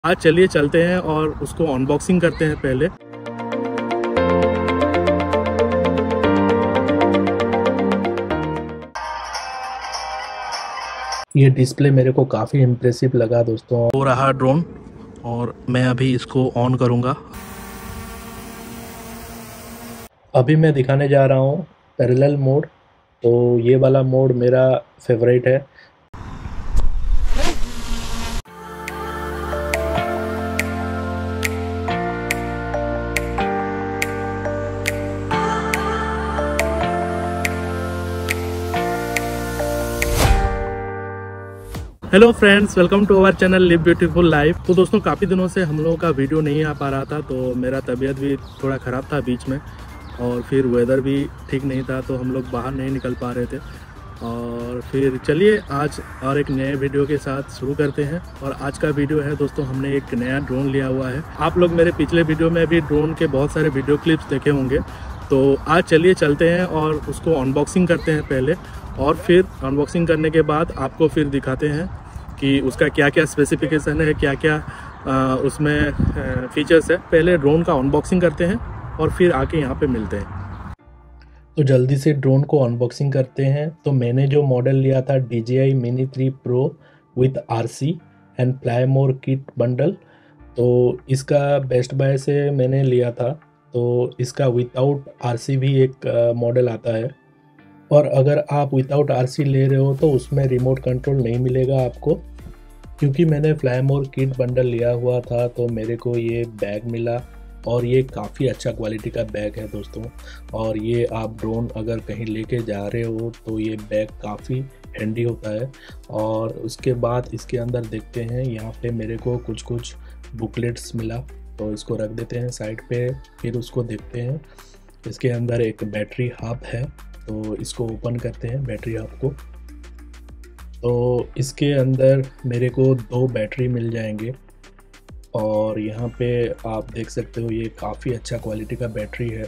आज चलिए चलते हैं और उसको अनबॉक्सिंग करते हैं पहले। ये डिस्प्ले मेरे को काफ़ी इम्प्रेसिव लगा दोस्तों। हो रहा ड्रोन और मैं अभी इसको ऑन करूँगा। अभी मैं दिखाने जा रहा हूँ पैरेलल मोड। तो ये वाला मोड मेरा फेवरेट है। Hello friends, welcome to our channel live beautiful life. तो दोस्तों काफ़ी दिनों से हम लोगों का वीडियो नहीं आ पा रहा था, तो मेरा तबीयत भी थोड़ा ख़राब था बीच में, और फिर वेदर भी ठीक नहीं था, तो हम लोग बाहर नहीं निकल पा रहे थे। और फिर चलिए आज और एक नए वीडियो के साथ शुरू करते हैं। और आज का वीडियो है दोस्तों, हमने एक नया ड्रोन लिया हुआ है। आप लोग मेरे पिछले वीडियो में भी ड्रोन के बहुत सारे वीडियो क्लिप्स देखे होंगे। तो आज चलिए चलते हैं और उसको अनबॉक्सिंग करते हैं पहले, और फिर अनबॉक्सिंग करने के बाद आपको फिर दिखाते हैं कि उसका क्या क्या स्पेसिफिकेशन है, क्या क्या उसमें फीचर्स है। पहले ड्रोन का अनबॉक्सिंग करते हैं और फिर आके यहाँ पे मिलते हैं। तो जल्दी से ड्रोन को अनबॉक्सिंग करते हैं। तो मैंने जो मॉडल लिया था DJI Mini 3 Pro with RC and fly more kit bundle, तो इसका बेस्ट बाय से मैंने लिया था। तो इसका विदाउट RC भी एक मॉडल आता है, और अगर आप विदाउट RC ले रहे हो तो उसमें रिमोट कंट्रोल नहीं मिलेगा आपको। क्योंकि मैंने फ्लाई मोर किट बंडल लिया हुआ था तो मेरे को ये बैग मिला, और ये काफ़ी अच्छा क्वालिटी का बैग है दोस्तों। और ये आप ड्रोन अगर कहीं लेके जा रहे हो तो ये बैग काफ़ी हैंडी होता है। और उसके बाद इसके अंदर देखते हैं, यहाँ पे मेरे को कुछ बुकलेट्स मिला, तो इसको रख देते हैं साइड पे। फिर उसको देखते हैं, इसके अंदर एक बैटरी हब है, तो इसको ओपन करते हैं बैटरी हब को। तो इसके अंदर मेरे को 2 बैटरी मिल जाएंगे, और यहाँ पे आप देख सकते हो ये काफ़ी अच्छा क्वालिटी का बैटरी है।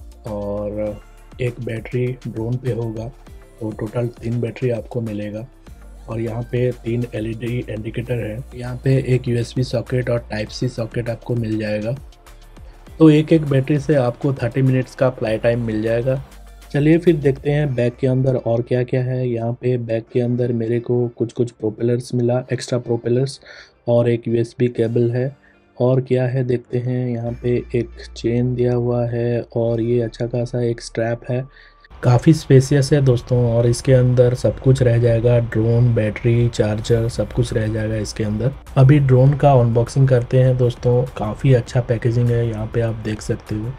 और एक बैटरी ड्रोन पे होगा, तो टोटल 3 बैटरी आपको मिलेगा। और यहाँ पे 3 LED इंडिकेटर है। यहाँ पे एक USB सॉकेट और Type-C सॉकेट आपको मिल जाएगा। तो एक बैटरी से आपको 30 मिनट्स का फ्लाई टाइम मिल जाएगा। चलिए फिर देखते हैं बैग के अंदर और क्या क्या है। यहाँ पे बैग के अंदर मेरे को कुछ प्रोपेलर्स मिला, एक्स्ट्रा प्रोपेलर्स, और एक USB केबल है। और क्या है देखते हैं, यहाँ पे एक चेन दिया हुआ है, और ये अच्छा खासा एक स्ट्रैप है। काफ़ी स्पेसियस है दोस्तों, और इसके अंदर सब कुछ रह जाएगा, ड्रोन, बैटरी, चार्जर, सब कुछ रह जाएगा इसके अंदर। अभी ड्रोन का अनबॉक्सिंग करते हैं दोस्तों। काफ़ी अच्छा पैकेजिंग है, यहाँ पे आप देख सकते हो।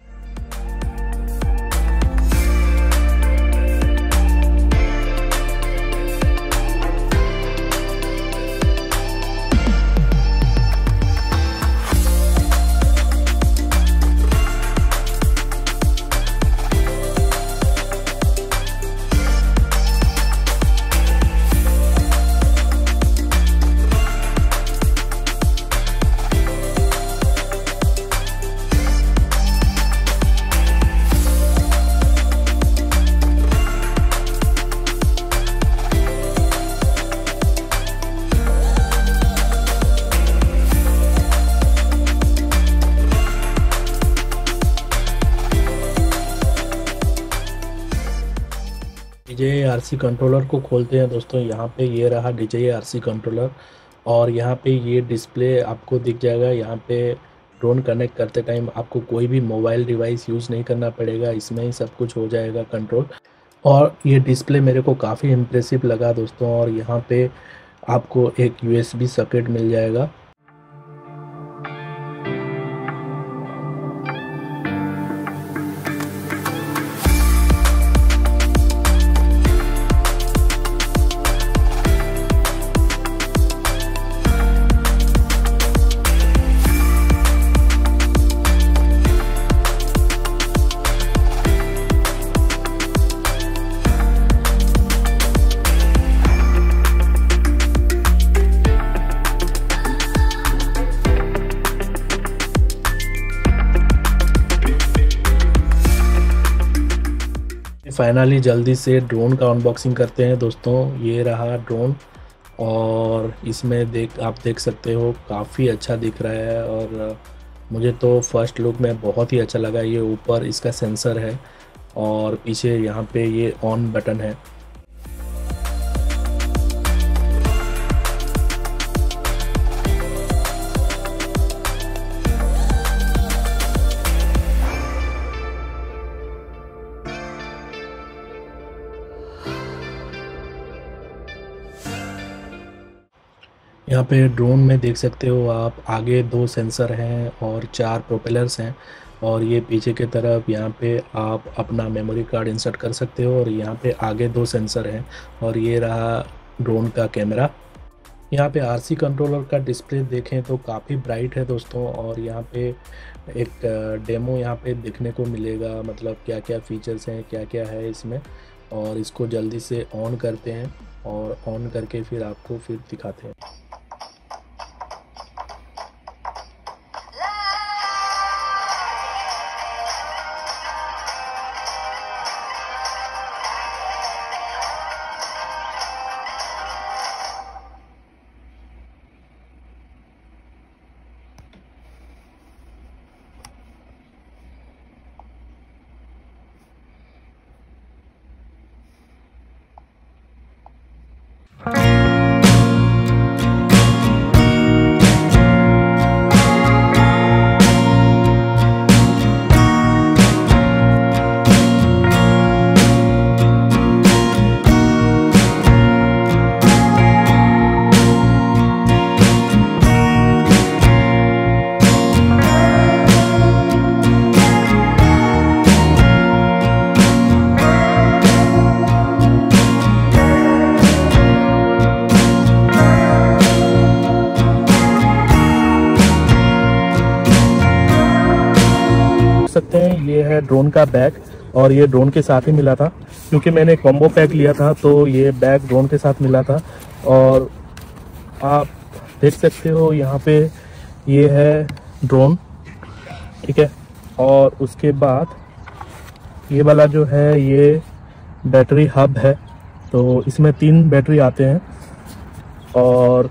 DJI RC कंट्रोलर को खोलते हैं दोस्तों। यहाँ पे ये रहा DJI RC कंट्रोलर, और यहाँ पे ये डिस्प्ले आपको दिख जाएगा। यहाँ पे ड्रोन कनेक्ट करते टाइम आपको कोई भी मोबाइल डिवाइस यूज़ नहीं करना पड़ेगा, इसमें ही सब कुछ हो जाएगा कंट्रोल। और ये डिस्प्ले मेरे को काफ़ी इम्प्रेसिव लगा दोस्तों। और यहाँ पे आपको एक USB सॉकेट मिल जाएगा। फाइनली जल्दी से ड्रोन का अनबॉक्सिंग करते हैं दोस्तों। ये रहा ड्रोन, और इसमें आप देख सकते हो काफ़ी अच्छा दिख रहा है। और मुझे तो फर्स्ट लुक में बहुत ही अच्छा लगा। ये ऊपर इसका सेंसर है और पीछे यहाँ पे ये ऑन बटन है। यहाँ पे ड्रोन में देख सकते हो आप, आगे 2 सेंसर हैं और 4 प्रोपेलर्स हैं। और ये पीछे की तरफ यहाँ पे आप अपना मेमोरी कार्ड इंसर्ट कर सकते हो। और यहाँ पे आगे 2 सेंसर हैं और ये रहा ड्रोन का कैमरा। यहाँ पे आरसी कंट्रोलर का डिस्प्ले देखें तो काफ़ी ब्राइट है दोस्तों। और यहाँ पे एक डेमो यहाँ पे देखने को मिलेगा, मतलब क्या क्या फीचर्स हैं, क्या क्या है इसमें। और इसको जल्दी से ऑन करते हैं और ऑन करके फिर आपको फिर दिखाते हैं। सकते हैं ये है ड्रोन का बैग और ये ड्रोन के साथ ही मिला था, क्योंकि मैंने कॉम्बो पैक लिया था तो ये बैग ड्रोन के साथ मिला था। और आप देख सकते हो यहाँ पे ये है ड्रोन, ठीक है। और उसके बाद ये वाला जो है ये बैटरी हब है, तो इसमें 3 बैटरी आते हैं और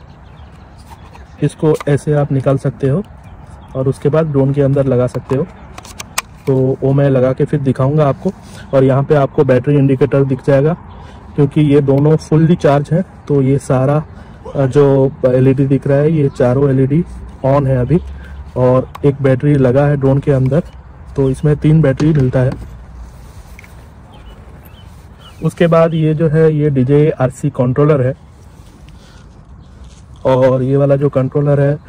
इसको ऐसे आप निकाल सकते हो और उसके बाद ड्रोन के अंदर लगा सकते हो। तो वो मैं लगा के फिर दिखाऊंगा आपको। और यहाँ पे आपको बैटरी इंडिकेटर दिख जाएगा, क्योंकि ये दोनों फुल्ली चार्ज है। तो ये सारा जो एलईडी दिख रहा है ये चारों एलईडी ऑन है अभी। और एक बैटरी लगा है ड्रोन के अंदर, तो इसमें 3 बैटरी मिलता है। उसके बाद ये जो है ये DJI RC कंट्रोलर है। और ये वाला जो कंट्रोलर है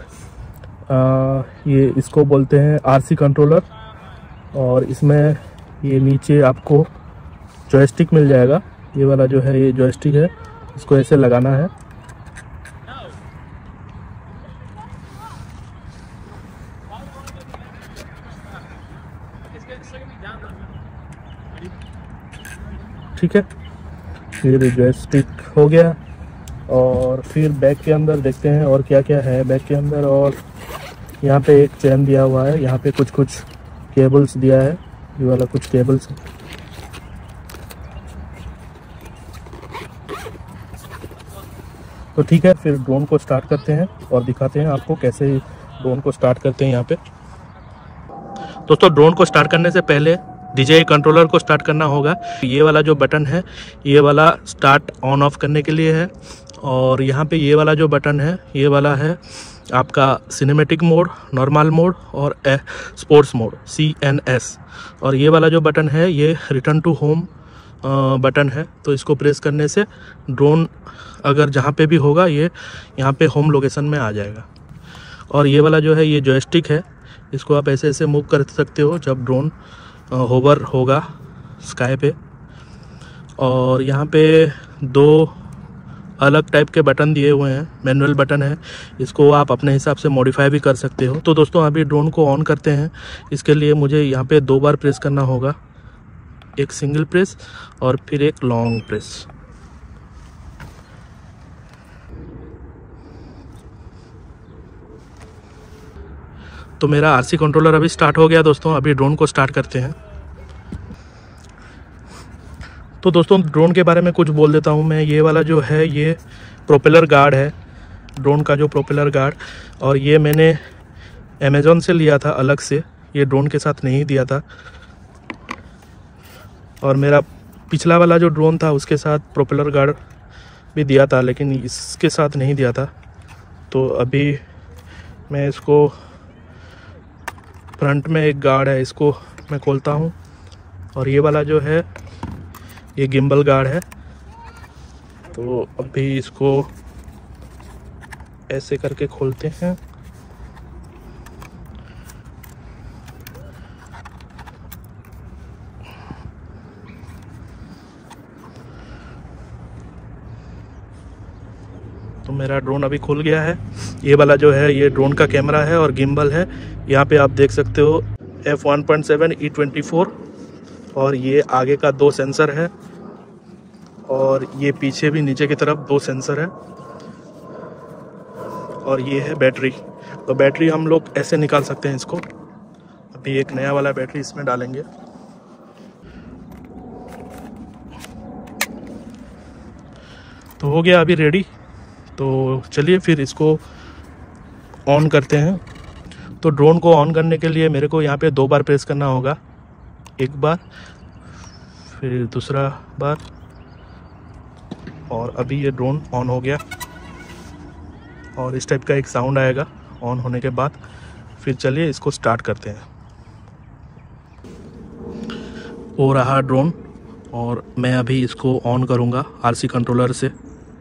ये इसको बोलते हैं RC कंट्रोलर। और इसमें ये नीचे आपको जॉयस्टिक मिल जाएगा। ये वाला जो है ये जॉयस्टिक है, इसको ऐसे लगाना है। ठीक है, ये जॉयस्टिक हो गया। और फिर बैग के अंदर देखते हैं और क्या क्या है बैग के अंदर। और यहाँ पे एक चैन दिया हुआ है, यहाँ पे कुछ केबल्स दिया है, ये वाला कुछ केबल्स है। तो ठीक है, फिर ड्रोन को स्टार्ट करते हैं और दिखाते हैं आपको कैसे ड्रोन को स्टार्ट करते हैं। यहाँ पे दोस्तों ड्रोन को स्टार्ट करने से पहले DJI कंट्रोलर को स्टार्ट करना होगा। ये वाला जो बटन है ये वाला स्टार्ट ऑन ऑफ करने के लिए है। और यहाँ पे ये वाला जो बटन है ये वाला है आपका सिनेमैटिक मोड, नॉर्मल मोड और स्पोर्ट्स मोड CNS। और ये वाला जो बटन है ये रिटर्न टू होम बटन है। तो इसको प्रेस करने से ड्रोन अगर जहाँ पे भी होगा ये यहाँ पे होम लोकेशन में आ जाएगा। और ये वाला जो है ये जॉयस्टिक है, इसको आप ऐसे ऐसे मूव कर सकते हो जब ड्रोन होवर होगा स्काई पे। और यहाँ पे 2 अलग टाइप के बटन दिए हुए हैं, मैनुअल बटन है, इसको आप अपने हिसाब से मॉडिफाई भी कर सकते हो। तो दोस्तों अभी ड्रोन को ऑन करते हैं। इसके लिए मुझे यहाँ पे 2 बार प्रेस करना होगा, एक सिंगल प्रेस और फिर एक लॉन्ग प्रेस। तो मेरा RC कंट्रोलर अभी स्टार्ट हो गया दोस्तों। अभी ड्रोन को स्टार्ट करते हैं। तो दोस्तों ड्रोन के बारे में कुछ बोल देता हूँ मैं। ये वाला जो है ये प्रोपेलर गार्ड है, ड्रोन का जो प्रोपेलर गार्ड, और ये मैंने अमेज़ॉन से लिया था अलग से, ये ड्रोन के साथ नहीं दिया था। और मेरा पिछला वाला जो ड्रोन था उसके साथ प्रोपेलर गार्ड भी दिया था, लेकिन इसके साथ नहीं दिया था। तो अभी मैं इसको, फ्रंट में एक गार्ड है, इसको मैं खोलता हूँ, और ये वाला जो है ये गिम्बल गार्ड है। तो अभी इसको ऐसे करके खोलते हैं। तो मेरा ड्रोन अभी खुल गया है। ये वाला जो है ये ड्रोन का कैमरा है और गिम्बल है। यहाँ पे आप देख सकते हो f1.7 E24, और ये आगे का 2 सेंसर है, और ये पीछे भी नीचे की तरफ 2 सेंसर है, और ये है बैटरी। तो बैटरी हम लोग ऐसे निकाल सकते हैं इसको। अभी एक नया वाला बैटरी इसमें डालेंगे। तो हो गया अभी रेडी। तो चलिए फिर इसको ऑन करते हैं। तो ड्रोन को ऑन करने के लिए मेरे को यहाँ पे 2 बार प्रेस करना होगा, एक बार फिर दूसरा बार, और अभी ये ड्रोन ऑन हो गया। और इस टाइप का एक साउंड आएगा ऑन होने के बाद। फिर चलिए इसको स्टार्ट करते हैं। हो रहा ड्रोन, और मैं अभी इसको ऑन करूँगा RC कंट्रोलर से।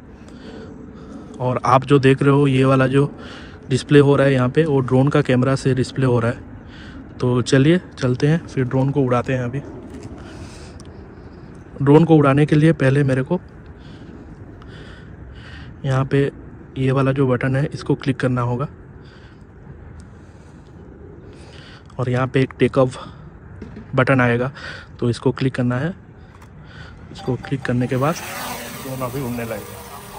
और आप जो देख रहे हो ये वाला जो डिस्प्ले हो रहा है यहाँ पे, वो ड्रोन का कैमरा से डिस्प्ले हो रहा है। तो चलिए चलते हैं, फिर ड्रोन को उड़ाते हैं। अभी ड्रोन को उड़ाने के लिए पहले मेरे को यहाँ पे ये वाला जो बटन है इसको क्लिक करना होगा, और यहाँ पे एक टेक ऑफ बटन आएगा, तो इसको क्लिक करना है। इसको क्लिक करने के बाद ड्रोन अभी उड़ने लगेगा।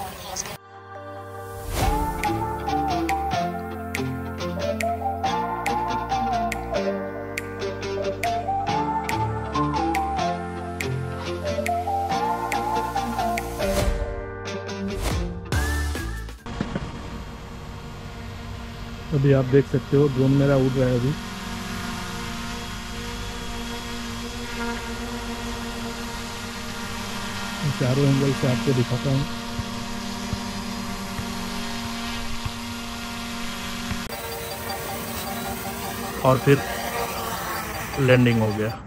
अभी आप देख सकते हो ड्रोन मेरा उड़ रहा है। अभी चारों एंगल से आपको दिखाता हूँ। और फिर लैंडिंग हो गया।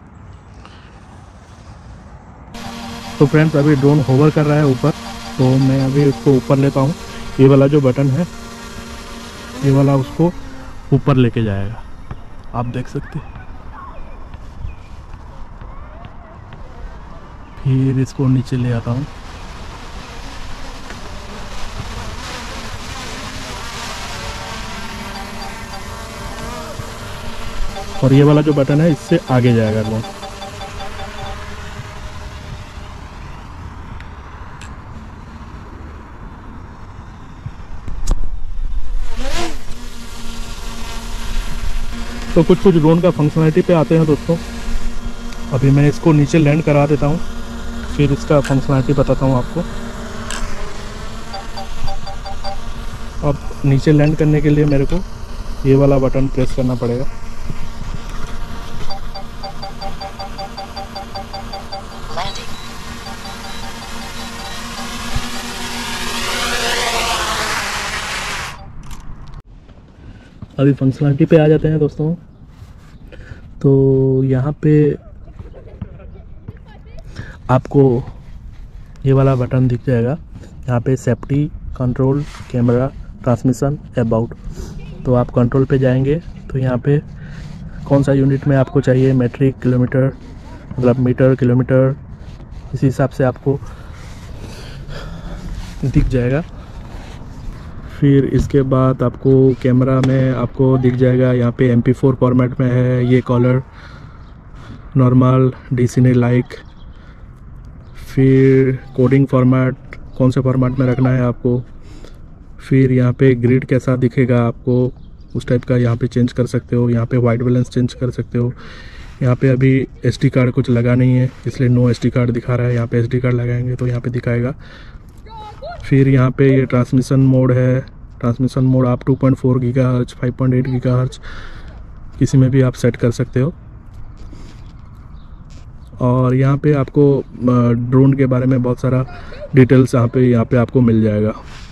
तो फ्रेंड्स अभी ड्रोन होवर कर रहा है ऊपर, तो मैं अभी उसको ऊपर लेता हूँ। ये वाला जो बटन है ये वाला उसको ऊपर लेके जाएगा, आप देख सकते हैं। फिर इसको नीचे ले आता हूँ। और ये वाला जो बटन है इससे आगे जाएगा ड्रोन। तो कुछ ड्रोन का फंक्शनैलिटी पे आते हैं दोस्तों। अभी मैं इसको नीचे लैंड करा देता हूँ, फिर इसका फंक्शनैलिटी बताता हूँ आपको। अब नीचे लैंड करने के लिए मेरे को ये वाला बटन प्रेस करना पड़ेगा। अभी फंक्शनैलिटी पे आ जाते हैं दोस्तों। तो यहाँ पे आपको ये वाला बटन दिख जाएगा, यहाँ पे safety, control, camera, transmission, about. तो आप कंट्रोल पे जाएंगे तो यहाँ पे कौन सा यूनिट में आपको चाहिए, मेट्रिक, किलोमीटर, मतलब मीटर, किलोमीटर, इसी हिसाब से आपको दिख जाएगा। फिर इसके बाद आपको कैमरा में आपको दिख जाएगा, यहाँ पे MP4 फॉर्मेट में है ये कलर, नॉर्मल, डीसीने लाइक। फिर कोडिंग फॉर्मेट, कौन से फॉर्मेट में रखना है आपको। फिर यहाँ पे ग्रिड कैसा दिखेगा आपको, उस टाइप का यहाँ पे चेंज कर सकते हो। यहाँ पे वाइट बैलेंस चेंज कर सकते हो। यहाँ पे अभी SD कार्ड कुछ लगा नहीं है, इसलिए नो SD कार्ड दिखा रहा है। यहाँ पे SD कार्ड लगाएंगे तो यहाँ पे दिखाएगा। फिर यहाँ पे ये ट्रांसमिशन मोड है। ट्रांसमिशन मोड आप 2.4 GHz 5.8 GHz किसी में भी आप सेट कर सकते हो। और यहाँ पे आपको ड्रोन के बारे में बहुत सारा डिटेल्स यहाँ पे आपको मिल जाएगा।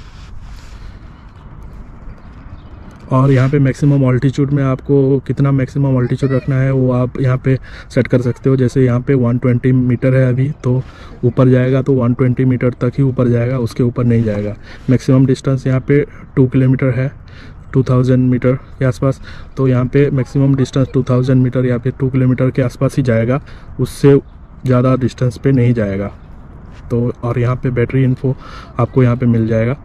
और यहाँ पे मैक्सिमम ऑल्टीट्यूड में आपको कितना मैक्सिमम ऑल्टीट्यूड रखना है वो आप यहाँ पे सेट कर सकते हो। जैसे यहाँ पे 120 मीटर है अभी, तो ऊपर जाएगा तो 120 मीटर तक ही ऊपर जाएगा, उसके ऊपर नहीं जाएगा। मैक्सिमम डिस्टेंस यहाँ पे 2 किलोमीटर है, 2000 मीटर के आसपास। तो यहाँ पे मैक्सिमम डिस्टेंस 2000 मीटर या फिर 2 किलोमीटर के आसपास ही जाएगा, उससे ज़्यादा डिस्टेंस पे नहीं जाएगा। तो और यहाँ पे बैटरी इन्फो आपको यहाँ पे मिल जाएगा।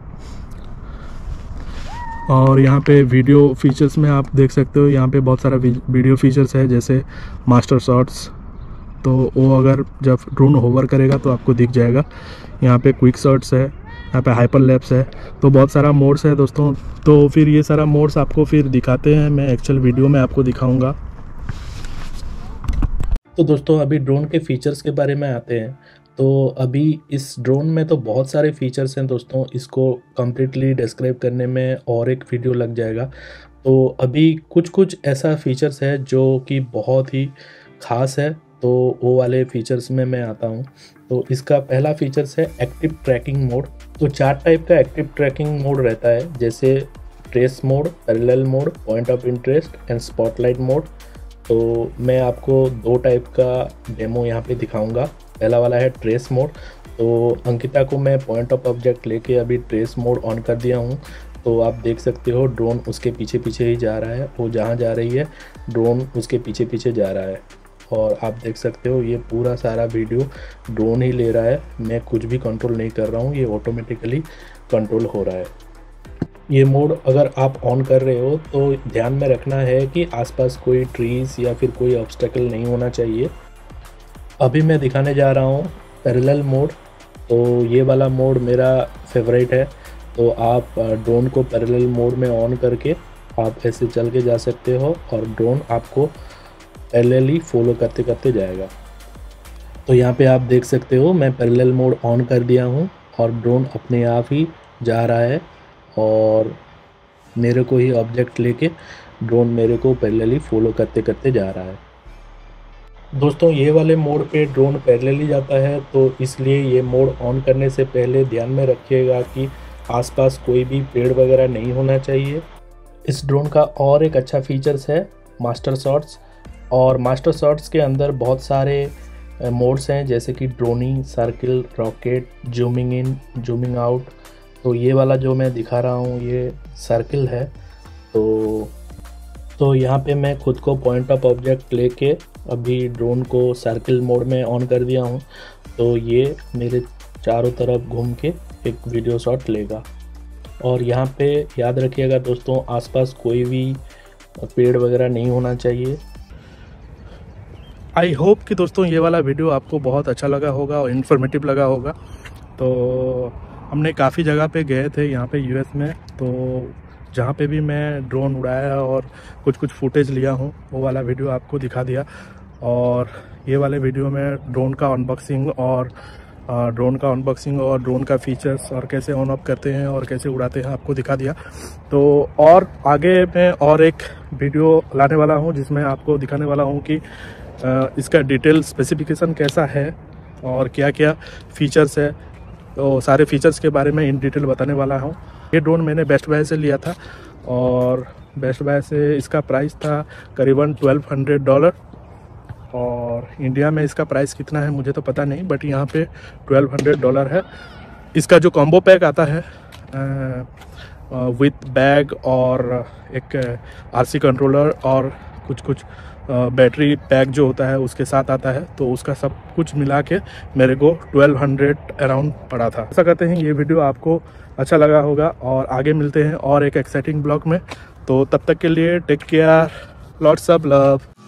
और यहाँ पे वीडियो फीचर्स में आप देख सकते हो, यहाँ पे बहुत सारा वीडियो फीचर्स है, जैसे मास्टर शॉट्स। तो वो अगर जब ड्रोन होवर करेगा तो आपको दिख जाएगा। यहाँ पे क्विक शॉट्स है, यहाँ पे हाइपर लैप्स है, तो बहुत सारा मोड्स है दोस्तों। तो फिर ये सारा मोड्स आपको फिर दिखाते हैं, मैं एक्चुअल वीडियो में आपको दिखाऊंगा। तो दोस्तों अभी ड्रोन के फीचर्स के बारे में आते हैं। तो अभी इस ड्रोन में तो बहुत सारे फीचर्स हैं दोस्तों, इसको कम्प्लीटली डिस्क्राइब करने में और एक वीडियो लग जाएगा। तो अभी कुछ ऐसा फीचर्स है जो कि बहुत ही ख़ास है, तो वो वाले फीचर्स में मैं आता हूँ। तो इसका पहला फीचर्स है एक्टिव ट्रैकिंग मोड। तो 4 टाइप का एक्टिव ट्रैकिंग मोड रहता है, जैसे trace mode, parallel mode, point of interest and spotlight mode. तो मैं आपको 2 टाइप का डेमो यहाँ पे दिखाऊंगा। पहला वाला है ट्रेस मोड। तो अंकिता को मैं पॉइंट ऑफ ऑब्जेक्ट लेके अभी ट्रेस मोड ऑन कर दिया हूँ। तो आप देख सकते हो ड्रोन उसके पीछे पीछे ही जा रहा है, वो जहाँ जा रही है ड्रोन उसके पीछे पीछे जा रहा है। और आप देख सकते हो ये पूरा सारा वीडियो ड्रोन ही ले रहा है, मैं कुछ भी कंट्रोल नहीं कर रहा हूँ, ये ऑटोमेटिकली कंट्रोल हो रहा है। ये मोड अगर आप ऑन कर रहे हो तो ध्यान में रखना है कि आसपास कोई ट्रीज़ या फिर कोई ऑब्स्टेकल नहीं होना चाहिए। अभी मैं दिखाने जा रहा हूँ पैरेलल मोड। तो ये वाला मोड मेरा फेवरेट है। तो आप ड्रोन को पैरेलल मोड में ऑन करके आप ऐसे चल के जा सकते हो और ड्रोन आपको पैरेलली फॉलो करते करते जाएगा। तो यहाँ पे आप देख सकते हो मैं पैरेलल मोड ऑन कर दिया हूँ और ड्रोन अपने आप ही जा रहा है और मेरे को ही ऑब्जेक्ट लेके ड्रोन मेरे को पैरेलली फॉलो करते करते जा रहा है। दोस्तों ये वाले मोड पे ड्रोन पैरेलली जाता है, तो इसलिए ये मोड ऑन करने से पहले ध्यान में रखिएगा कि आसपास कोई भी पेड़ वगैरह नहीं होना चाहिए। इस ड्रोन का और एक अच्छा फीचर्स है मास्टर शॉट्स। और मास्टर शॉट्स के अंदर बहुत सारे मोड्स हैं, जैसे कि droning, circle, rocket, zooming in, zooming out. तो ये वाला जो मैं दिखा रहा हूँ ये सर्किल है। तो यहाँ पे मैं खुद को पॉइंट ऑफ ऑब्जेक्ट लेके अभी ड्रोन को सर्किल मोड में ऑन कर दिया हूँ। तो ये मेरे चारों तरफ घूम के एक वीडियो शॉट लेगा। और यहाँ पे याद रखिएगा दोस्तों, आसपास कोई भी पेड़ वगैरह नहीं होना चाहिए। आई होप कि दोस्तों ये वाला वीडियो आपको बहुत अच्छा लगा होगा और इन्फॉर्मेटिव लगा होगा। तो हमने काफ़ी जगह पे गए थे यहाँ पे यूएस में, तो जहाँ पे भी मैं ड्रोन उड़ाया और कुछ फुटेज लिया हूँ वो वाला वीडियो आपको दिखा दिया। और ये वाले वीडियो में ड्रोन का अनबॉक्सिंग और ड्रोन का फीचर्स और कैसे ऑन ऑफ करते हैं और कैसे उड़ाते हैं आपको दिखा दिया। तो और आगे मैं और एक वीडियो लाने वाला हूँ जिसमें आपको दिखाने वाला हूँ कि इसका डिटेल स्पेसिफिकेशन कैसा है और क्या क्या फीचर्स है। तो सारे फीचर्स के बारे में इन डिटेल बताने वाला हूँ। ये ड्रोन मैंने बेस्ट बाय से लिया था और बेस्ट बाय से इसका प्राइस था करीबन $1200। और इंडिया में इसका प्राइस कितना है मुझे तो पता नहीं, बट यहाँ पे $1200 है। इसका जो कॉम्बो पैक आता है विथ बैग और एक आरसी कंट्रोलर और कुछ बैटरी पैक जो होता है उसके साथ आता है, तो उसका सब कुछ मिला के मेरे को 1200 अराउंड पड़ा था। ऐसा करते हैं ये वीडियो आपको अच्छा लगा होगा और आगे मिलते हैं और एक एक्साइटिंग ब्लॉग में। तो तब तक के लिए take care, lots of love.